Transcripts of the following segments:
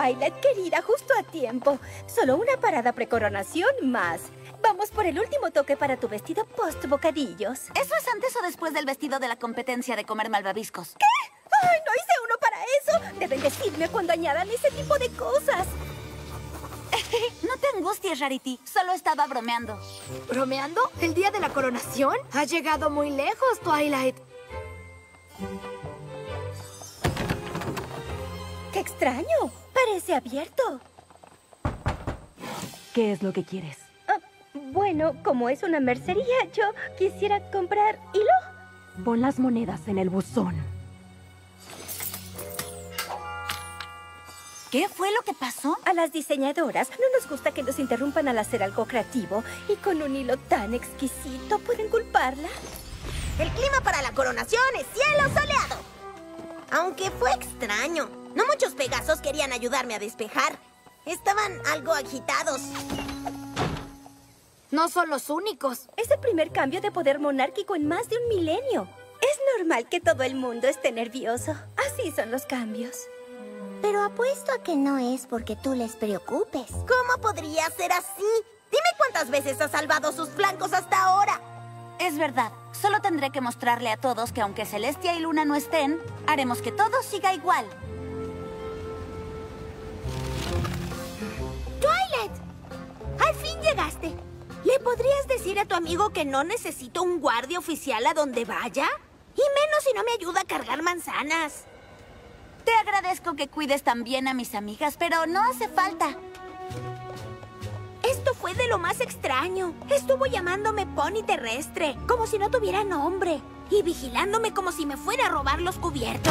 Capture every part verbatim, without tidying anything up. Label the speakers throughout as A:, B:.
A: Twilight, querida, justo a tiempo. Solo una parada precoronación más. Vamos por el último toque para tu vestido post-bocadillos.
B: ¿Eso es antes o después del vestido de la competencia de comer malvaviscos?
A: ¿Qué? ¡Ay, no hice uno para eso! Deben decirme cuando añadan ese tipo de cosas.
B: No te angusties, Rarity. Solo estaba bromeando.
C: ¿Bromeando? ¿El día de la coronación? Has llegado muy lejos, Twilight.
A: ¡Qué extraño! Parece abierto.
D: ¿Qué es lo que quieres?
A: Ah, bueno, como es una mercería, yo quisiera comprar hilo.
D: Pon las monedas en el buzón.
B: ¿Qué fue lo que pasó?
A: A las diseñadoras no nos gusta que nos interrumpan al hacer algo creativo. Y con un hilo tan exquisito, ¿pueden culparla?
E: El clima para la coronación es cielo soleado. Aunque fue extraño. No muchos Pegasos querían ayudarme a despejar. Estaban algo agitados.
C: No son los únicos.
A: Es el primer cambio de poder monárquico en más de un milenio. Es normal que todo el mundo esté nervioso. Así son los cambios.
F: Pero apuesto a que no es porque tú les preocupes.
E: ¿Cómo podría ser así? Dime cuántas veces has salvado sus flancos hasta ahora.
B: Es verdad. Solo tendré que mostrarle a todos que aunque Celestia y Luna no estén, haremos que todo siga igual.
E: ¡Twilight! ¡Al fin llegaste! ¿Le podrías decir a tu amigo que no necesito un guardia oficial a donde vaya? Y menos si no me ayuda a cargar manzanas.
B: Te agradezco que cuides tan bien a mis amigas, pero no hace falta.
E: Esto fue de lo más extraño. Estuvo llamándome Pony Terrestre, como si no tuviera nombre. Y vigilándome como si me fuera a robar los cubiertos.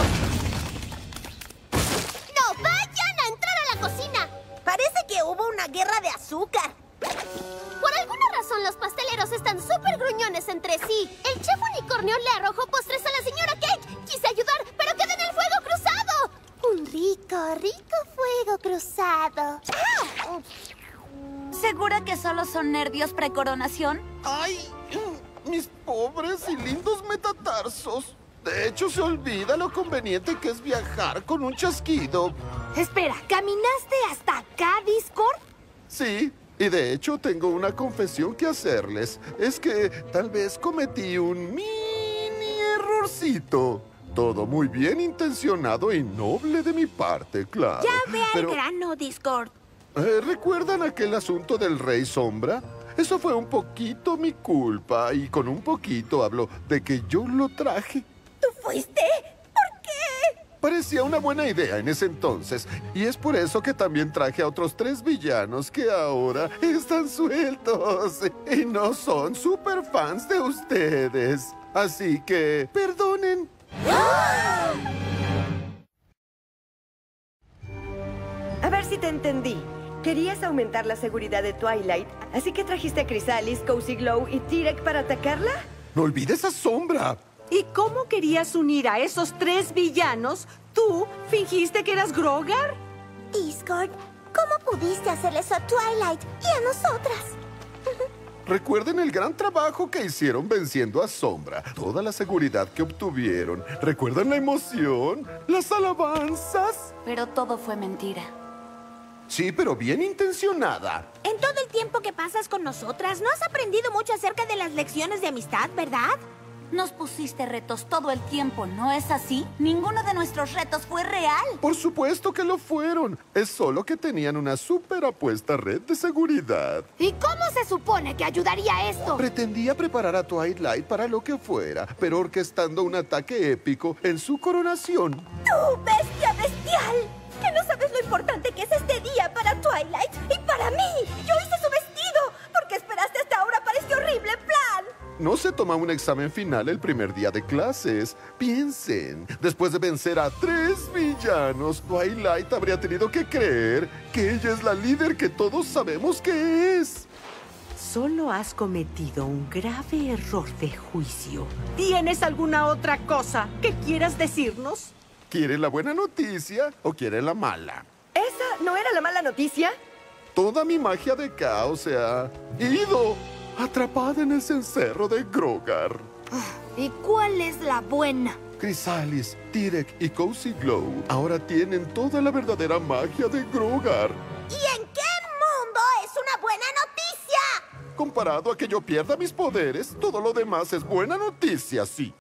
F: ¡No vayan a entrar a la cocina!
E: Parece que hubo una guerra de azúcar.
F: Por alguna razón los pasteleros están súper gruñones entre sí. El chef unicornio le arrojó postres a la señora Cake. Quise ayudar, pero quedé en el fuego cruzado. Un rico, rico fuego cruzado. ¡Ah!
B: ¿Segura que solo son nervios precoronación?
G: ¡Ay! Mis pobres y lindos metatarsos. De hecho, se olvida lo conveniente que es viajar con un chasquido.
C: Espera, ¿caminaste hasta acá, Discord?
G: Sí, y de hecho tengo una confesión que hacerles. Es que tal vez cometí un mini errorcito. Todo muy bien intencionado y noble de mi parte, claro.
E: Ya ve al
G: pero...
E: grano, Discord.
G: Eh, ¿Recuerdan aquel asunto del Rey Sombra? Eso fue un poquito mi culpa, y con un poquito hablo de que yo lo traje.
E: ¿Tú fuiste? ¿Por qué?
G: Parecía una buena idea en ese entonces, y es por eso que también traje a otros tres villanos que ahora están sueltos y no son super fans de ustedes. Así que, perdonen.
H: A ver si te entendí. Querías aumentar la seguridad de Twilight, así que trajiste a Chrysalis, Cozy Glow y Tirek para atacarla.
G: ¡No olvides a Sombra!
I: ¿Y cómo querías unir a esos tres villanos? ¿Tú fingiste que eras Grogar?
F: Discord, ¿cómo pudiste hacerle eso a Twilight y a nosotras?
G: Recuerden el gran trabajo que hicieron venciendo a Sombra, toda la seguridad que obtuvieron. ¿Recuerdan la emoción? ¿Las alabanzas?
B: Pero todo fue mentira.
G: Sí, pero bien intencionada.
E: En todo el tiempo que pasas con nosotras, no has aprendido mucho acerca de las lecciones de amistad, ¿verdad?
B: Nos pusiste retos todo el tiempo, ¿no es así? Ninguno de nuestros retos fue real.
G: Por supuesto que lo fueron. Es solo que tenían una súper apuesta red de seguridad.
C: ¿Y cómo se supone que ayudaría esto?
G: Pretendía preparar a Twilight para lo que fuera, pero orquestando un ataque épico en su coronación.
A: ¡Tú, bestia bestial! Que no sabes lo importante que es este día para Twilight y para mí. Yo hice su vestido. ¿Por qué esperaste hasta ahora para este horrible plan?
G: No se toma un examen final el primer día de clases. Piensen, después de vencer a tres villanos, Twilight habría tenido que creer que ella es la líder que todos sabemos que es.
I: Solo has cometido un grave error de juicio. ¿Tienes alguna otra cosa que quieras decirnos?
G: ¿Quieren la buena noticia o quieren la mala?
H: ¿Esa no era la mala noticia?
G: Toda mi magia de caos se ha ido, atrapada en el cencerro de Grogar.
C: ¿Y cuál es la buena?
G: Chrysalis, Tirek y Cozy Glow ahora tienen toda la verdadera magia de Grogar.
E: ¿Y en qué mundo es una buena noticia?
G: Comparado a que yo pierda mis poderes, todo lo demás es buena noticia, sí.